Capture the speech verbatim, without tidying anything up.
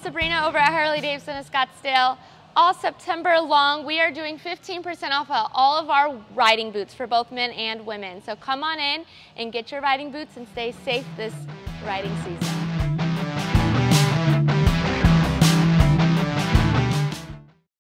Sabrina over at Harley-Davidson in Scottsdale. All September long, we are doing fifteen percent off of all of our riding boots for both men and women. So come on in and get your riding boots and stay safe this riding season.